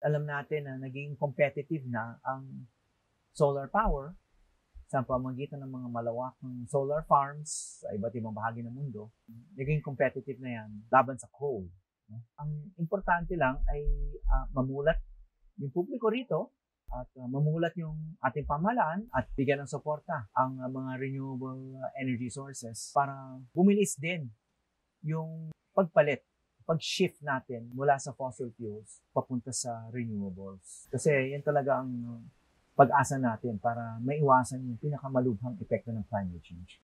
alam natin na naging competitive na ang solar power sa pamamagitan ng mga malawakang solar farms sa iba't ibang bahagi ng mundo. Naging competitive na yan laban sa coal. Ang importante lang ay mamulat yung publiko rito at mamulat yung ating pamahalaan at bigyan ng suporta ang mga renewable energy sources para bumilis din yung pag-shift natin mula sa fossil fuels papunta sa renewables. Kasi yan talaga ang pag-asa natin para maiwasan yung pinakamalubhang epekto ng climate change.